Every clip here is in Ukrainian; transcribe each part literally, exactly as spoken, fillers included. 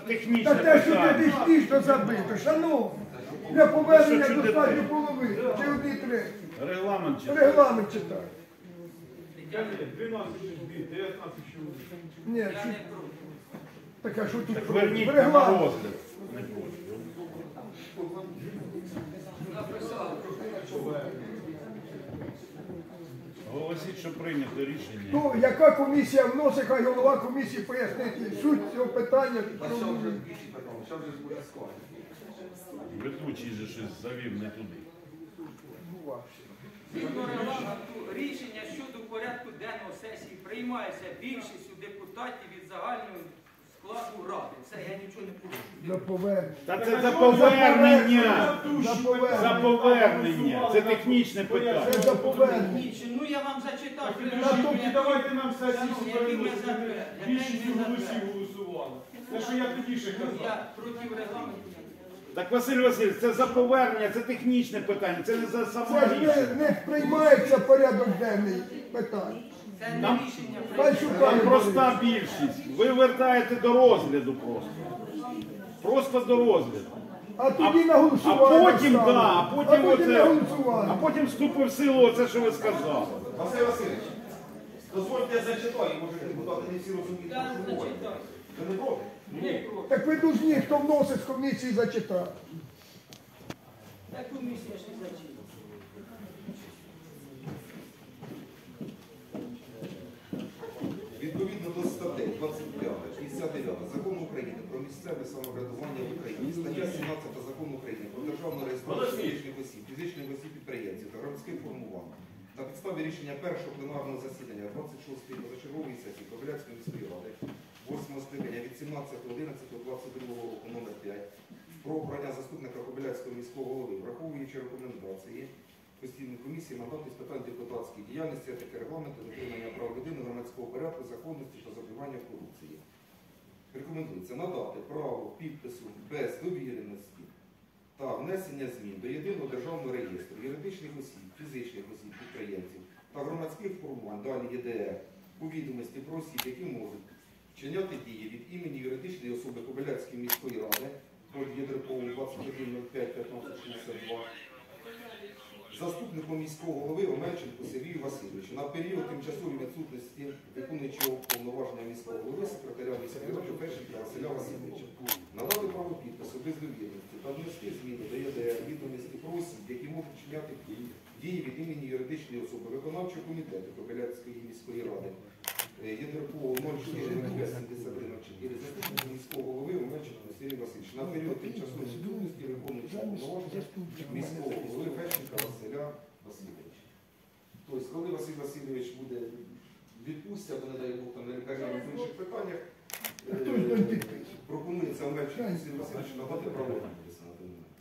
технічне Та те, що питання. тобі смішно забито, шановні. Для повернення достатньо половини, чи одні три. Регламент читає. Регламент читай. двенадцать чоловік, дев'ятнадцять чоловік. Ні, чи... Так а що тут? Так верніть на Регламент. розгляд. Не проти. Голосіть, що прийнято рішення. Ну, яка комісія вносить, хай голова комісії пояснить суть цього питання. Ведучий же щось завів не туди. Згідно регламенту, рішення щодо порядку денного сесії приймається більшістю депутатів від загального складу ради. Це я нічого не порушую. За повернення. Та це за повернення. За повернення. За повернення. Це технічне питання. Це за повернення. Ну я вам зачитав. Тоді давайте нам сесію Який ми переносити. затвердили. Більшістю голосів голосували. Те, що я тоді ще казав. Я проти регламенту. Так, Василь Васильович, це за повернення, це технічне питання, це не за Це саме ж не, рішення. не приймається порядок денний питань. Це не Там- рішення. Хай Там шукає. проста більшість. Ви вертаєте до розгляду просто. Просто до розгляду. А тоді на А голосування. потім, ставимо. да, а потім, а потім на оце, голосування. а потім вступив в силу оце, що ви сказали. Василь Васильович, дозвольте я зачитаю, може депутати не всі розуміють, Я що говорять. зачитаю. Ви не проти? Не проти. Так ви должні, хто вносить з комісії, зачитати. Та комісія ж не зачитає. Відповідно до статей двадцять п'ять, п'ятдесят дев'ять Закону України про місцеве самоврядування в Україні, статті сімнадцять Закону України про державну реєстрацію фізичних осіб, фізичних осіб підприємців та громадських формувань. На підставі рішення першого пленарного засідання двадцять шостої позачергової сесії Кобиляцької міської ради восьмого скликання від сімнадцятого одинадцятого двадцять другого року номер п'ять про обрання заступника Кобиляцького міського голови, враховуючи рекомендації постійної комісії надати з питань депутатської діяльності, етики, регламенту, дотримання прав людини, громадського порядку, законності та запобігання корупції. Рекомендується надати право підпису без довіреності та внесення змін до єдиного державного реєстру юридичних осіб, фізичних осіб, підприємців та громадських формувань, далі ЄДР, у відомості про осіб, які можуть вчиняти дії від імені юридичної особи Кобиляцької міської ради, код ЄДРПОУ двадцять один нуль п'ять п'ятнадцять шістдесят два, заступником міського голови Омельченку Сергію Васильовичу на період тимчасової відсутності виконуючого повноваження міського голови, секретаря міської ради Фещенка Василя Васильовича. Надати право підпису без довіреності та внести зміни до ЄДР відомості про осіб, які можуть вчиняти дії від імені юридичної особи виконавчого комітету Кобиляцької міської ради ЄДРПО нуль чотири нуль п'ять сімдесят три нуль чотири, заступником міського голови Омельченку Сергію Васильовича на період тимчасової відсутності виконуючого повноваження міського голови Фещенка Василя Васильовича. Тобто, коли Василь Васильович буде відпустя, або, не дай Бог, там лікарня в інших питаннях, е, пропонується Омельченку Сергію Васильовичу надати право підпису на той момент.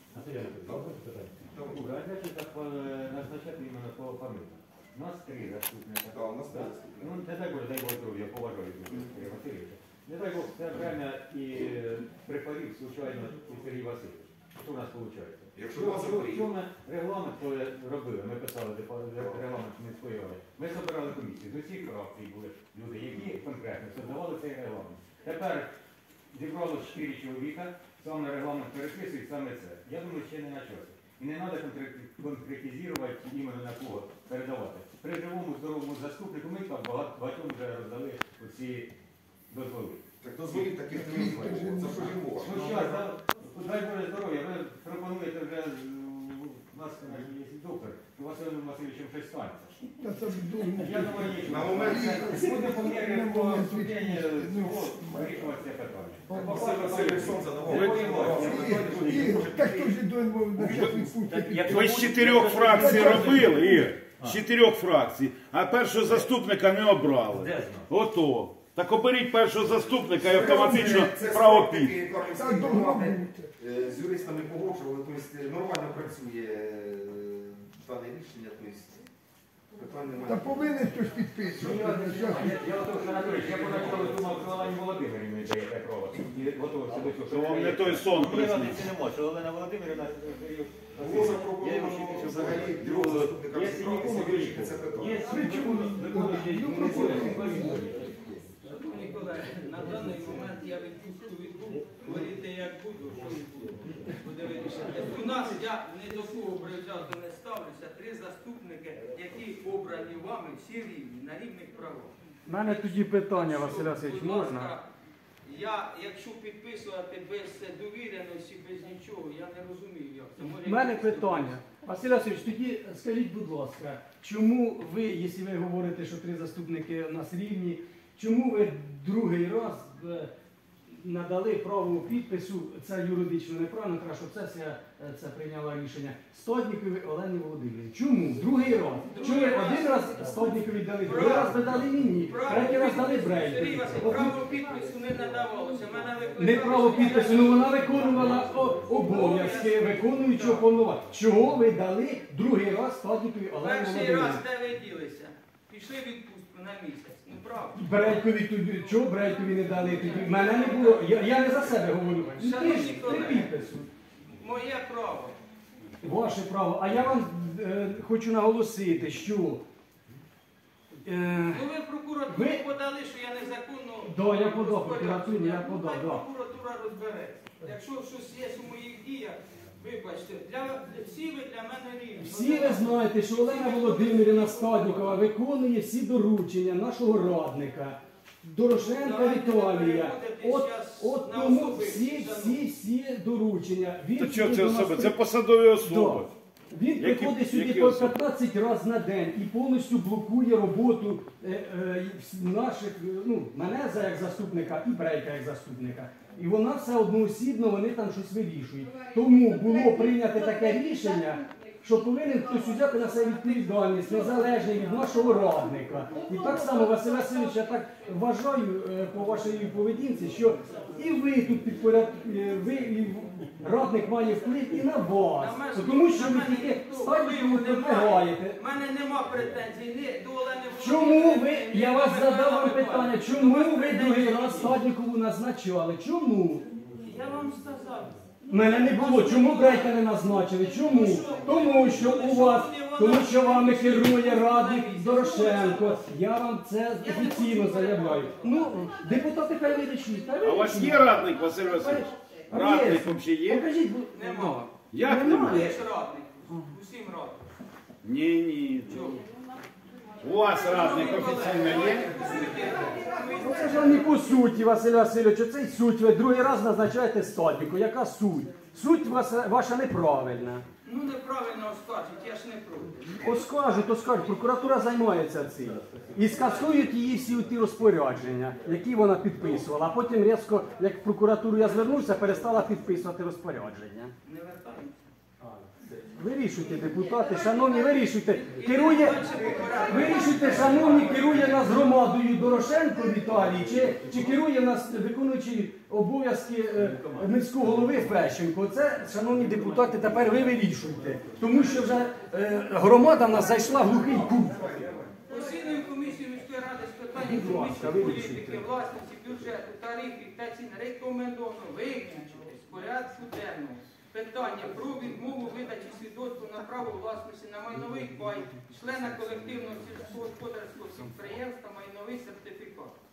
Давайте так назначати іменно по фамілії. У нас три заступника. Так, у нас три Так? заступника. Ну, не дай Боже, дай Боже здоров'я, я поважаю Сергія Васильовича. Не дай Бог, це время і припарів, случайно, і Сергій Васильович. Що у нас виходить? Якщо у вас запоріг. Що ми регламент коли робили, ми писали регламент міської ради, ми збирали комісію, з усіх фракцій були люди, які конкретно создавали цей регламент. Тепер зібралося чотири чоловіка, саме регламент переписують, саме це. Я думаю, ще не на часі. І не треба конкретизувати іменно на кого передавати. При живому здоровому заступнику ми так багато багатьом вже роздали оці дозволи. Так дозволіть таких не називаєте. Це що Ну живо? що, дай Боже здоров'я, ви пропонуєте вже, у нас, конечно, є доктор, у Василем Васильовичем щось станеться. Та це ж дуже. Я думаю, ні. На момент Буде по мірі по обсужденню цього вирішувати це питання. Василь Васильович сам задавав. Не боїмося. Ігор, так хто ж до на часний путь? Ви з чотирьох фракцій робили, Ігор. З чотирьох фракцій. А першого заступника не обрали. Ото. Так оберіть першого заступника і автоматично право підпису. Так должно бути. З юристами погоджували, тобто нормально працює е, дане рішення, тобто питань Та немає. повинен хтось підписувати. Я готовий, Анатолійович, я поначалу думав, що Олені Володимирівні даєте право. І готовий себе, Що вам не той сон Мені приснився. робити не може, що Олена Володимирівна, Було запропоновано взагалі другого заступника якщо зібратися нікому і вирішити це питання. є виконуючий Шановні колеги, на даний момент я відпустив відпустку відбув, говорити як буду, що і буду. Буде вирішити. У нас, я не до кого брижато не ставлюся, три заступники, які обрані вами, всі рівні, на рівних правах. У мене тоді питання, Василь Що, Васильович, будь можна? ласка, я, якщо підписувати без довіреності, без нічого, я не розумію, як це може. У мене якось питання. Василь Васильович, тоді скажіть, будь ласка, чому ви, якщо ви говорите, що три заступники у нас рівні, чому ви другий раз е, надали право підпису, це юридично неправильно, треба, щоб сесія е, це прийняла рішення, Стоднікові Олені Володимирівні? Чому? Другий раз. Чому ви один раз Стоднікові дали, другий раз ви дали мені, третій раз дали Сергій Брейку? Васильович, право підпису не надавалося. Мене викликали, Не право що я підпису, не- ну вона виконувала о- обов'язки виконуючого повноваження. Чого ви дали другий раз Стаднікові Олені Перший раз Володимирівні? де ви ділися? Пішли відпустку на місяць. Ну правда. Брейкові тоді, чого Брейкові не дали тоді? Мене не було, я, я не за себе говорю. Ну, Шановні ти ж, ти колеги. підпису. Моє право. Ваше право. А я вам е, хочу наголосити, що е, Ну ви в прокуратуру Ви- подали, що я незаконно. Да, я подав розпорядження. прокуратуру, я Ну, подав, хай да. прокуратура розбереться. Якщо щось є у моїх діях, вибачте, для всі ви для мене рівні. всі ви знаєте, що Олена Володимирівна Стаднікова виконує всі доручення нашого радника. Дорошенка Віталія. От, от тому всі, всі, всі доручення. Він То чого сюди це до нас особи? при- Це посадові особи. Да. Він Які- приходить сюди які по особи? п'ятнадцять разів на день і повністю блокує роботу е, е, наших, е, ну, мене за як заступника і Брейка як заступника. І вона все одноосібно, вони там щось вирішують. Тому було прийнято таке рішення, що повинен хтось взяти на себе відповідальність, незалежно від нашого радника. І так само, Василь Васильович, я так вважаю е, по вашій поведінці, що і ви тут підпоряд, е, ви і радник має вплив і на вас. На мене- Тому що на ви мене тільки ніхто стадіку впливу немає. пропагаєте. У мене нема претензій ні до Олени Чому Володимирівни, ви, ні я до вас Михайла задав вам Михайловича. питання, До чому вас ви претензій другий раз ні. Стаднікову назначали? Чому? Я вам сказав. Мене не було. Чому Брейка не назначили? Чому? Тому що у вас, тому що вами керує радник Дорошенко. Я вам це офіційно заявляю. Ну, депутати хай вирішують. хай А у вас вирішують. є радник, Василь Васильович? А Радник є. взагалі є? Покажіть, бу- Нема. Як Ви немає? ж радник. Усім радник. Ні, ні. Чого? У вас радник офіційно є? Ну, це ж не по суті, Василь Васильович, оцей суть. Ви другий раз назначаєте Стадніку. Яка суть? Суть ваша, ваша неправильна. Ну неправильно оскаржить, я ж не проти. Оскажуть, оскажуть, прокуратура займається цим. І скасують її всі ті розпорядження, які вона підписувала. А потім різко, як в прокуратуру я звернувся, перестала підписувати розпорядження. Не вертаємося. Вирішуйте, депутати, шановні, вирішуйте. Керує, вирішуйте, шановні, керує нас громадою Дорошенко Віталій, чи, чи керує нас виконуючий обов'язки е, міського голови Фещенко. Це, шановні депутати, тепер ви вирішуйте. Тому що вже е, громада в нас зайшла в глухий кут. Постійною комісією міської ради з питань Будь ласка, економічної вирішуйте. політики, власності, бюджету, тарифів та цін рекомендовано виключити з порядку денного питання про відмову видачі свідоцтва на право власності на майновий пай члена колективного сільськогосподарського підприємства майновий сертифікат.